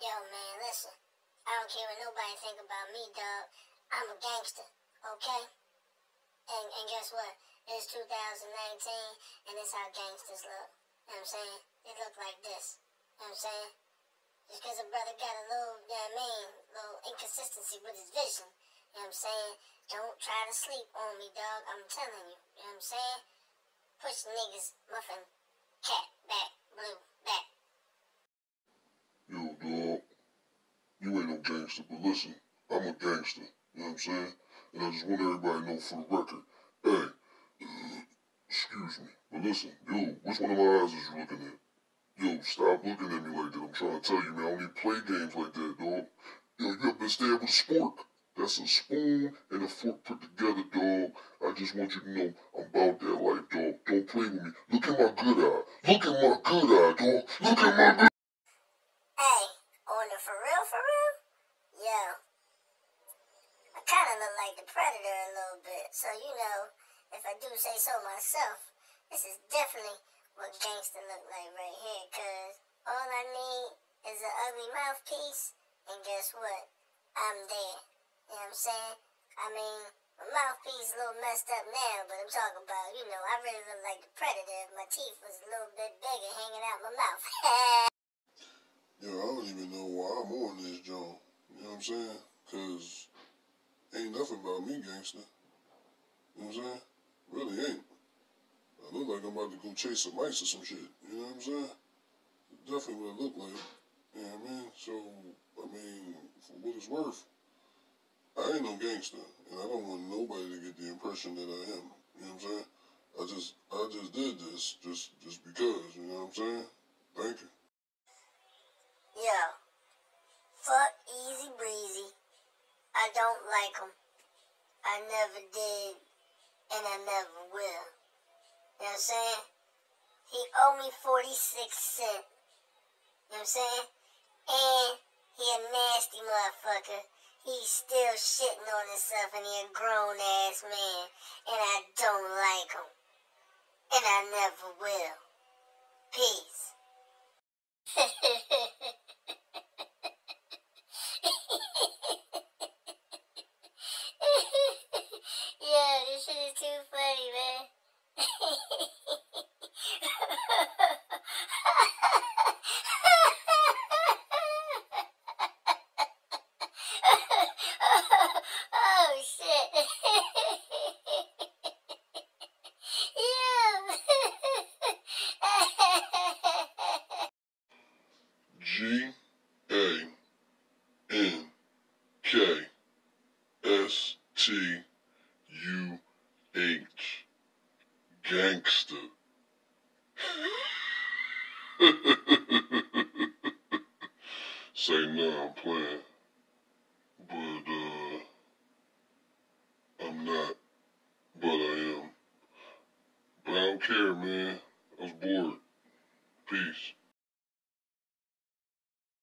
Yo, man, listen. I don't care what nobody think about me, dog. I'm a gangster, okay? And guess what? It's 2019, and this how gangsters look. You know what I'm saying? They look like this. You know what I'm saying? Just because a brother got a little, you know what I mean, little inconsistency with his vision. You know what I'm saying? Don't try to sleep on me, dog. I'm telling you. You know what I'm saying? Push niggas, muffin, cat, back, blue, back. Yo, dog, you ain't no gangster, but listen, I'm a gangster, you know what I'm saying? And I just want everybody to know for the record, hey, excuse me, but listen, yo, which one of my eyes is you looking at? Yo, stop looking at me like that, I'm trying to tell you, man, I don't need play games like that, dog. Yo, you ever been stabbed with a spork? That's a spoon and a fork put together, dog. I just want you to know I'm about that life, dog. Don't play with me. Look at my good eye. Look at my good eye, dog. Look at my good. Hey, on the for real, yo, I kind of look like the Predator a little bit. So, you know, if I do say so myself, this is definitely what gangster look like right here. Because all I need is an ugly mouthpiece, and guess what? I'm there. You know what I'm saying? I mean, my mouthpiece is a little messed up now, but I'm talking about, you know, I really look like the Predator if my teeth was a little bit bigger hanging out my mouth. Yo, I don't even know why I'm on this joint. You know what I'm saying? Because ain't nothing about me, gangster. You know what I'm saying? Really ain't. I look like I'm about to go chase some mice or some shit. You know what I'm saying? Definitely what I look like. You know what I mean? So, I mean, for what it's worth, I ain't no gangster. And I don't want nobody to get the impression that I am. You know what I'm saying? I just did this just because. You know what I'm saying? Thank you. Yo, fuck Easy Breezy. I don't like him. I never did, and I never will. You know what I'm saying? He owe me 46 cents. You know what I'm saying? And he a nasty motherfucker. He's still shitting on himself, and he a grown-ass man. And I don't like him. And I never will. Peace. Yeah, this shit is too funny, man. Oh, shit. Yeah. Gankstuh. Gangster. Say no, I'm playing. But, I'm not. But I am. But I don't care, man. I was bored. Peace.